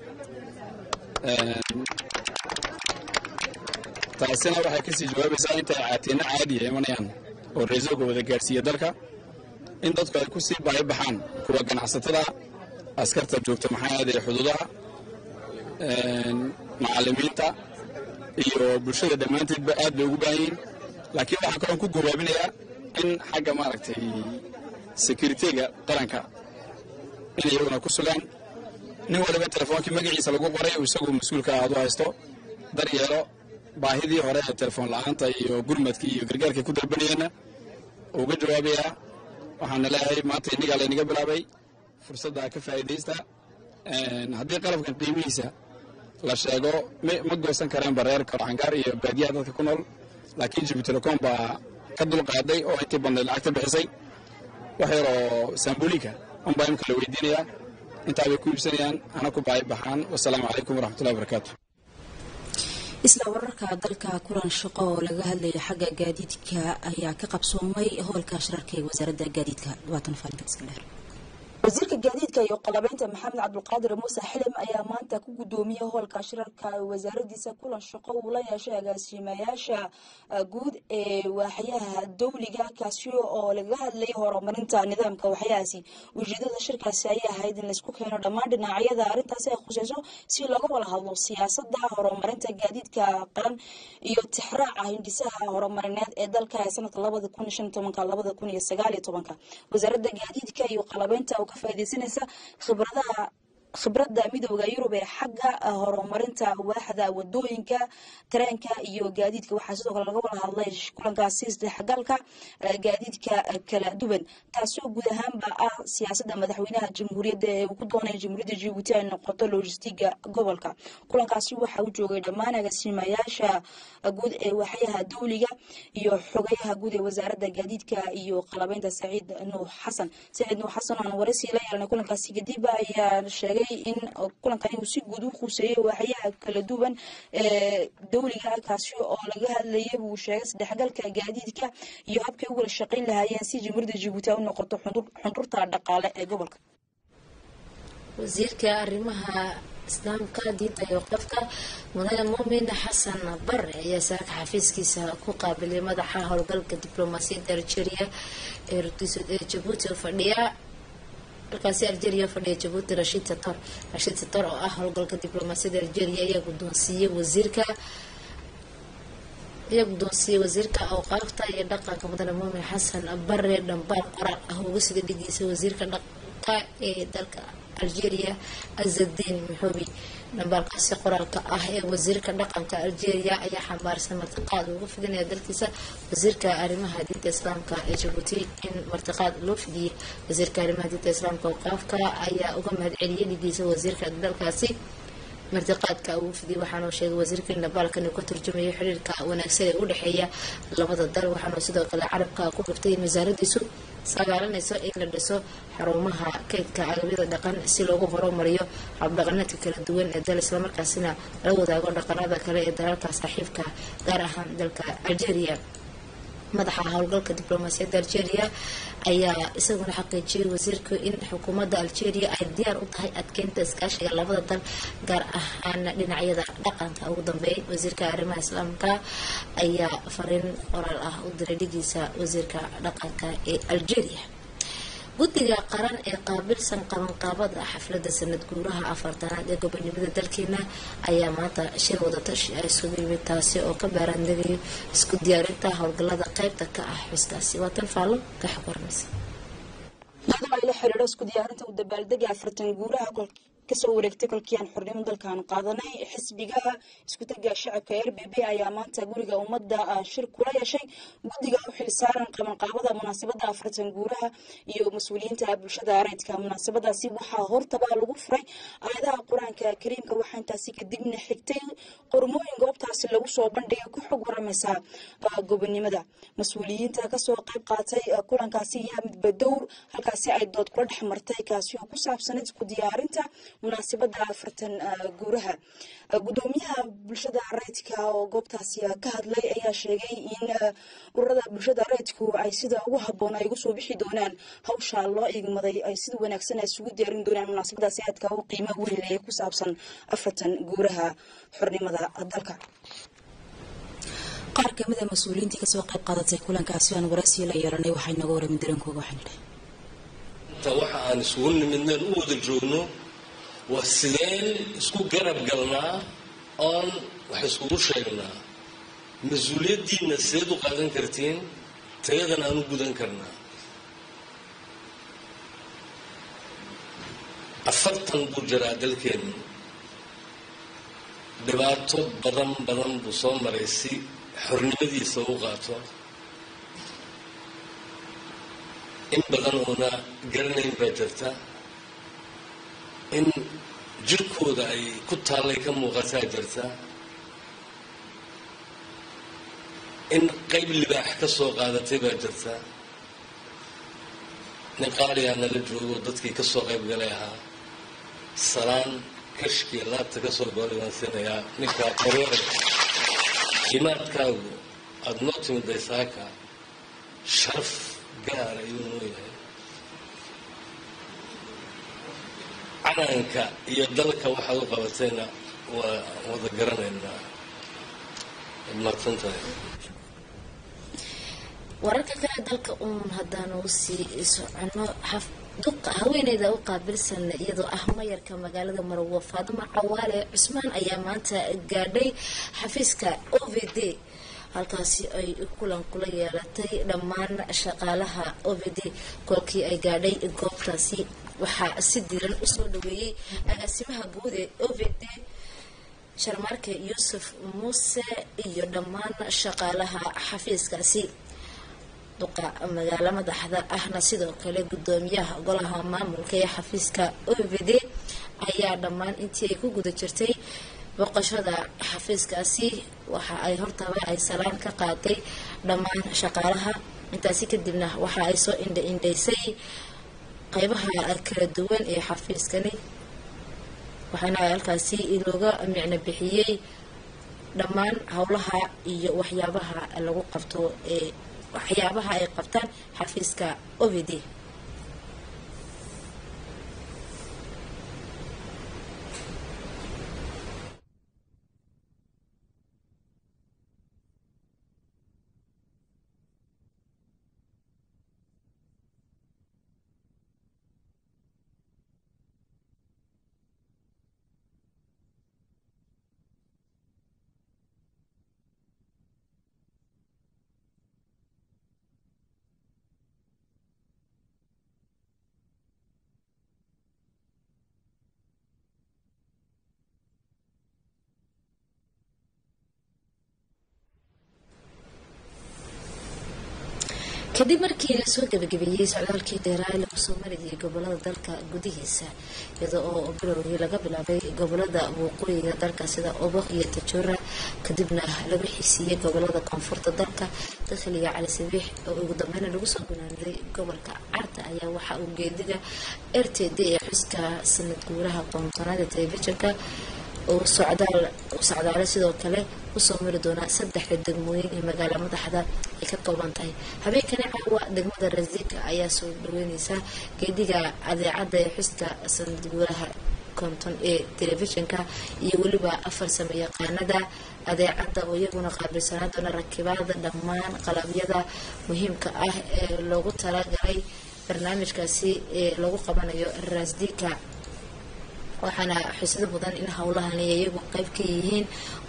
taasina waxay ka sii jawaabaysaa inta caatiina caadi ah imanayaan oo resoga wada gaarsiiya dalka in dadku ay ku sii baahi baxaan kuwa ganacsatada askarta joogta maxaayaday xuduudaha macallimiinta iyo bulshada dhammaanteedba aad bay ugu baahan yihiin laakiin waxaan kaloo ku gabaabinayaa in xagga maaragtay securityga qaranka in iyaguna ku sugaan nin waliba telefoonkii magaciisa lagu qoray oo isagu mas-uulka aad u haysto daryeelo baahidii hore ee telefoon la'aanta iyo gurmadkii iyo gargaarkii ku dalbanayeenna uga jawaabayaa waxaan leeyahay maanta innigaa laynaga bilaabay fursadda ka faa'iidaysta haddii qalabkan qiimihiisa la sheego ma goosan kareen bareer Korangar iyo baadiyaha dadka ku nool laakiin Djibouti Telecom baa ka dulqaaday oo intii badnayd lacagta bixisay wax yar oo sambuulika unbaa imika la weydiinayaa intaa bay ku iibsanayaan ana ku baahi baxaan wasalaamu calaykum waraxmatullahi wabarakaatu isla wararka dalka kulan shaqo oo laga hadlay xagga gaadiidka ayaa ka qabsoomay howlka shirarka ee wasaaradda gaadiidka waatan faalinta iskaleer wasiirka gaadiidka iyo qalabaynta maxamed cabdulqaadir muuse xilim ayaa maanta ku gudoomiyay howlka shirarka wasaaraddiisa kulan shaqo uu la yeeshay agaasimayaasha guud ee waaxyaha dowliga kaasi oo laga hadlay horumarinta nidaamka waaxyahaasi ujeedada shirkaasi ayaa ahayd in la isku keeno dhammaan dhinacyada arrintaasi ay khusayso si looga wada hadlo siyaasadda horumarinta gaadiidka qaran iyo tixraaca hindisaha horumarineed ee dalka ee sanadka 2015-2019 wasaaradda gaadiidka iyo qalabaynta oo ka faa'iideysanaysa khibradaha khibradda midowga Yurub ee xagga horumarinta waaxda wadooyinka tareenka iyo gaadiidka waxaa sidoo kale laga wada hadlay kulankaasi isdhexgalka gaadiidka kala duwan taasoo guud ahaanba ah siyaasadda madaxweynaha jamhuuriyadda ee uu ku doonay jamhuuriyadda Djibouti ay noqoto logistiga gobolka kulankaasi waxa uu joogay dhammaan agaasimayaasha guud ee waaxyaha dawliga iyo xogayaha guud ee wasaaradda gaadiidka iyo qalabaynta Saciid Nuux Xasan aan waraysi la yeelanay kulankaasi kadib ayaa sheegay in kulankani uu si guud u khuseeyay waaxyaha kala duwan ee dawliga kaasi oo laga hadlayay uu sheegay isdhexgalka gaadiidka iyo habkay uga shaqayn lahaayeen si jamhuuriyadda Djibouti u noqoto xundurta dhaqaale ee gobolka wasiirka arrimaha islaamka diinta iyo qofka mudane muumin xasan bare ayaa saaka xafiiskiisa ku qaabilay madaxa howlgalka diblomaasiyadda Algeria ee Djibouti fadhiya markaasi Algeria fadhiya Djibouti Rashid Tatar oo ah howlgalka diblomaasiyadda Algeria ayaa guddoonsiiyay wasiirka awqaafta iyo dhaqanka mudane muumin xasan bare dhambaal qoraal ah uga sida dhigaysa wasiirka dhaqanka ee dalka Algeria Azadin Mihoubi dambaalkaasi qoraalka ah ee wasiirka dhaqanka Algeria ayaa xambaarsan martiqaad ugu fidinaya dalkiisa wasiirka arrimaha diinta islaamka ee Djibouti in martiqaad loo fidiyay wasiirka arrimaha diinta islaamka awqaafka ayaa uga mahadceliyay dhigaysa wasiirka dalkaasi martiqaadka uu fidiyay waxaana uu sheegay wasiirka in dambaalkan uu ka turjumayo xiriirka wanaagsan ee u dhaxeeya labada dal waxaana sidoo kale carabka ku dhuftay in wasaaraddiisu sagaalanayso in la dhiso xarumaha kaydka agabyada dhaqan si loogu horumariyo habdhaqaneedka kala duwan ee dal islamarkaasina la wadaago dhaqanada kale ee dalalka saaxiibka gaar ahaan dalka Algeria madaxa howlgalka diblomaasiyadda Algeria ayaa isaguna xaqiijiyay wasiirku in xukuumadda Algeria ay diyaar u tahay adkeynta iskaashiga labada dal gaar ahaan dhinacyada dhaqanka ugu dambeeyay wasiirka arrimaha islaamka ayaa fariin oral ah u diray dhigiisa wasiirka dhaqanka ee Algeria guddiga qaran ee qaabilsan qabanqaabada xafladda sanad guuraha 40aad ee gobonimada dalkeena ayaa maanta shir wada tashi ay isugu yimid taasi oo ka baaraandegay isku diyaarinta howlgallada qaybta ka ah xuskaasi waa tan faallo ka xaqornaysa iyadoo ay la xiriiro isku diyaarinta u dabaaldega 40 guuraha kasoo wareegtay kolkii aan xornimo dalkan qaadanay xisbiga isku taga shacabka RBB ayaa maanta guriga ummadda shir kula yeeshay guddiga u xilsaaran qabanqaabada munaasabadda 40 guuraha iyo mas'uuliyiinta bulshada rayidka munaasabadaasi waxaa hortaba lagu furay aayadaha quraanka kariimka waxaa intaasi kadibna xigtay qormooyin goobtaasi lagu soo bandhigay ku xog waramaysa gobonimada mas'uuliyiinta kasoo qayb qaatay kulankaasi iyo mid badowr halkaasi ay dood kula dhex martay kaasi oo ku saabsan isku diyaarinta munaasabadda 40 guuraha gudoomiyaha bulshada rayidka oo goobtaasi ka hadlay ayaa sheegay in ururada bulshada rayidku ay sida ugu habboon ay ugu soo bixi doonaan hawsha loo igmaday ay sida wanaagsan ay isugu diyaarin doonaan munaasabadaasi aadka u qiimo weyn leh ku saabsan 40 guuraha xornimada dalka qaar ka mid ah mas'uuliyiinta ka soo qayb qaadatay kulankaasi aan waraysi la yeelanay waxay naga waramin dareenkooda waxaan nidhi waxa aan isugu nimidneen u wada joogno waa sideen isku garab galnaa oon wax iskugu sheegnaa mas-uuliyaddiinna sideed u qaadan kartiin tayadan aan u gudan karnaa 40 buu jiraa dalkeennu dhibaato badan buu soo maray si xornimadiisa u qaato in badan oona garanayn baa jirta in jirkooda ay ku taallay ka muuqataa jirta in qayb libaax ka soo qaadatay baa jirta nin qaaliyaa nala joogo dadkii ka soo qayb galay ahaa salaan kashkiya laabta ka soo goolay baan siinayaa ninkaa qareere imaadkaagu aada noo timiday saaka sharaf gaar ayuu noo yahay calanka iyo dalka waxaad u qabatayna waa wada garanaynaa mahadsantahay wararka kale dalka haddaanu sii socono haweeneyda u qaabilsan iyadoo ah mayarka magaalada Marwo Faaduma Cawaale Cusmaan ayaa maanta gaadhay xafiiska OVD halkaasi ay kulan kula yeelatay dhammaan shaqaalaha OVD kolkii ay gaadhay goobtaasi waxaa si diiran usoo dhaweeyey agaasimaha guud ee OVD sharmarke Yuusuf Muuse iyo dhammaan shaqaalaha xafiiskaasi duqa magaalada madaxda ahna sidoo kale gudoomiyaha golaha maamulka ee xafiiska OVD ayaa dhammaan intii ay ku guda jirtay boqoshada xafiiskaasi waxa ay hortaba ay salaan ka qaaday dhammaan shaqaalaha intaasi kadibna waxa ay soo indhaysay qaybaha kala duwan ee xafiiskani waxaana halkaasi looga micno bixiyay dhammaan howlaha iyo waxyaabaha lagu qabto ee waxyaabaha ay qabtaan xafiiska OVD kadib markii la soo gabagabeeyay socdaalkii dheeraa lagu soo marayay gobolada dalka gudihiisa iyadoo oo bilowgii laga bilaabay gobolada waqooyiga dalka sida Oboq iyo Tajura kadibna lagu xisiiyay gobolada koonfurta dalka dakhliga Cali Sabiix oo ugu dambeyn lagu soo gunaanday gobolka Carta ayaa waxa uu geediga RTD ee xuska sanad guuraha koonfurta telefishinka oo socdaal sidoo kale usoo mari doona 3 degmooyin ee magaalada madaxda ay ka kooban tahay habeenkani caawa degmada Razika ayaa soo dhaweynaysa geediga adeecada ee xuska sanad guuraha konton ee telefishinka iyo waliba 4 sameeyaqaanada adeecada oo iyaguna qaabilsanaa doona rakibaada dhammaan qalabyada muhiimka ah ee loogu talagalay barnaamijkaasi ee lagu qabanayo Razika waxaana xusid mudan in howlahan iyagu qayb ka yihiin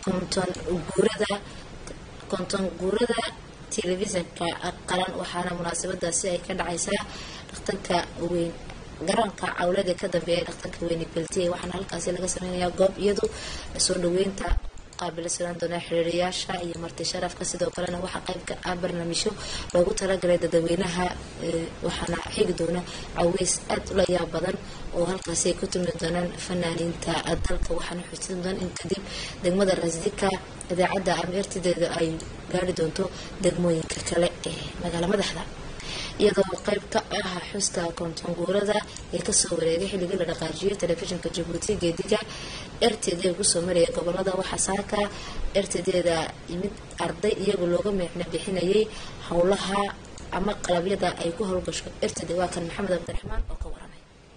konton guurada telefishinka qaran waxaana munaasabadaasi ay ka dhacaysaa dhaqtanka weyn garoonka cawlada ka dambeeya dhaqtanka weyn ee Beltiye waxaana halkaasi laga sameeyaa goob iyadu soo dhaweynta qaabilsan doona xiriiriyaasha iyo marti sharafka sidoo kalena waxa qayb ka ah barnaamijyo loogu talagalay dadweynaha waxaana xigi doona caweys aad u layaab badan oo halkaasi ay ku tumi doonaan fanaaniinta dalka waxaana xusid mudan in kadib degmada Razika idaacada amirtideeda ay gaari doonto degmooyinka kale ee magaalada madaxda iyadoo qayb ka ah xuska konton guurada ee ka soo wareegay xilligii la dhaqaajiyay telefishinka Djibouti geediga RTD ugu soo marayay gobolada waxa saaka RTD-da imid arday iyagu looga micno bixinayay howlaha ama qalabyada ay ku howlgasho RTD waa kan Maxamed Abdiraxmaan oo ka waramay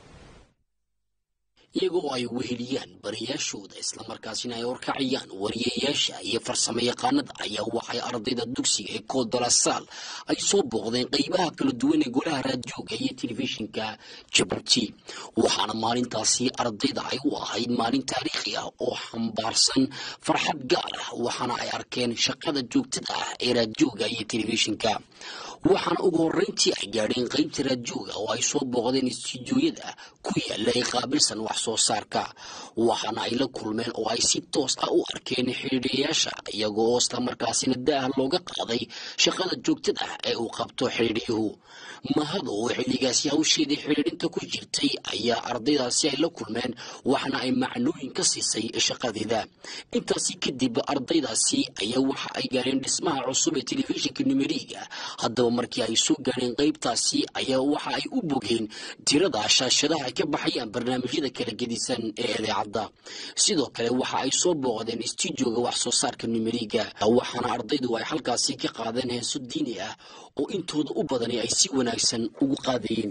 iyagoo ay weheliyaan barayaashooda isla markaasina ay horkacayaan wariyayaasha iyo farsamayaqaanada ayaa waxay ardayda dugsiga ee Koodalasaal ay soo booqdeen qaybaha kala duwan ee golaha raadiyooga iyo telefishinka Djibouti waxaana maalintaasi ardayda ay u ahayd maalin taariikhi ah oo xambaarsan farxad gaar ah waxaana ay arkeen shaqada joogtada ah ee raadiyooga iyo telefishinka waxaana ugu horeyntii ay gaadheen qaybta raadiyooga oo ay soo booqdeen istiidiyooyada ku yaala ee qaabilsan wax soo saarka waxaana ay la kulmeen oo ay si toos ah u arkeen xiriiriyaasha iyagoo isla markaasina daah looga qaaday shaqada joogtada ah ee uu qabto xiriiriyuhu mahad oo xilligaasi hawsheedii xiriirinta ku jirtay ayaa ardaydaasi ay la kulmeen waxaana ay macnooyin ka siisay shaqadeeda intaasi kadib ardaydaasi ayaa waxa ay gaareen dhismaha cusub ee telefishinka numeriga haddaba markii ay soo gaareen qaybtaasi ayaa waxa ay u bogeen tirada shaashadaha ka baxayaan barnaamijyada kala gedisan ee idaacadda sidoo kale waxa ay soo booqdeen istiidiyooga wax soo saarka numeriga waxaana ardaydu ay halkaasi ka qaadeen heeso diini ah oo intooda u badani ay si wanaagsan ugu qaadayeen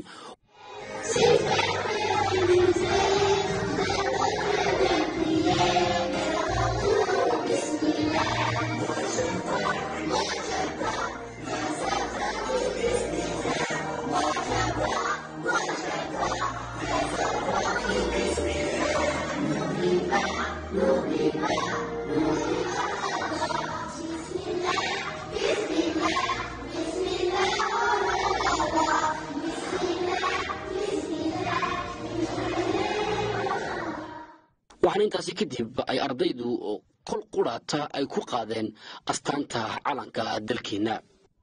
waxaana intaasi kadib ay ardaydu kol quraata ay ku qaadeen astaanta calanka dalkeena.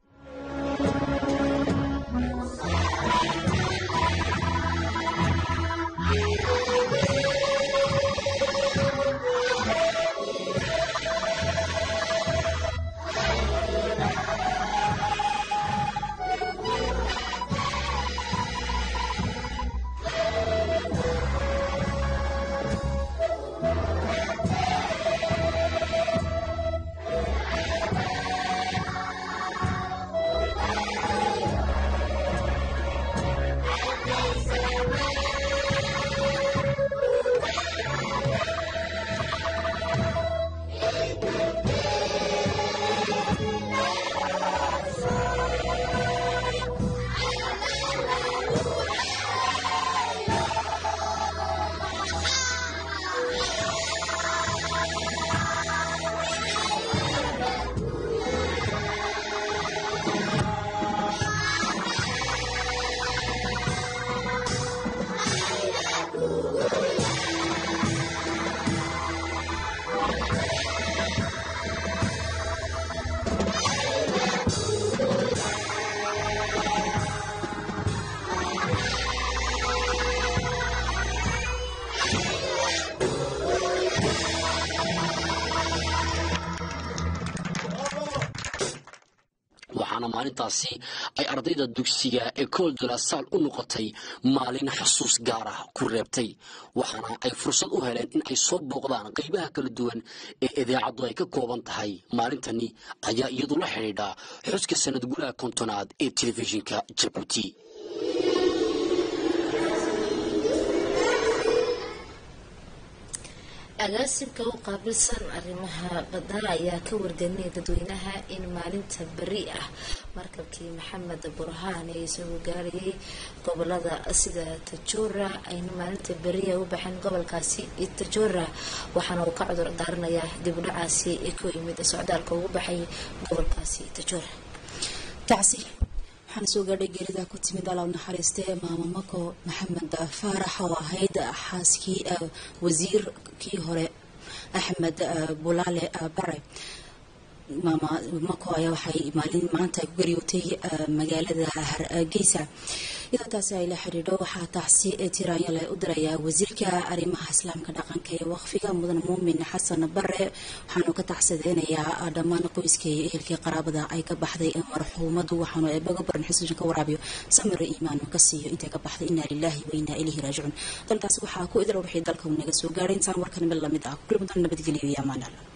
waxaana maalintaasi ay ardayda dugsiga École de la Salle u noqotay maalin xasuus gaar ah ku reebtay waxaana ay fursad u heleen in ay soo booqdaan qaybaha kala duwan ee idaacadu ay ka kooban tahay maalintani ayaa iyadu la xiriidha xuska sanad gudaha kontonaad ee telefishinka Djibouti. agaasimka u qaabilsan arrimaha badda ayaa ka wargeliyay dadweynaha in maalinta bari ah markabkii Maxamed Burhaan ee soo gaarayay gobolada sida Tajora ayna maalinta bari u baxeen gobolkaasi Tajora waxaana uu ka cudur daaranayaa dib u dhacaasi ee ku yimid socdaalka ugu baxay gobolkaasi Tajora. taasi waxaan soo gaadhay geerida ku timid Allah naxariistay maama Mako Maxamed Faarax oo ahayd xaaskii wasiirkii hore Axmed Bulaale Bare. maama Mako ayaa waxay maanta ku geeriyootay magaalada Hargeysa. iyadoo taasi ay la xiriirto waxaa taasi tiraanya leh u diraya wasiirka arrimaha islaamka dhaqanka ee waqfiga mudan muumin xasan bare waxaanu ka taxsadeenayaa dhammaan qoyskii ehelkii qaraabada ay ka baxday marxuumadu waxaanu eebaga baran xisbiga ka waraabiyo samir iimaan ka siiyo intay ka baxday inna lillahi wa inna ilayhi raaji'un. dalkaasi waxaa ku idil wixii dalka naga soo gaaray intaan warkan mid lamid ah kullu mudan nabadgeliyo iyo amaan Allah.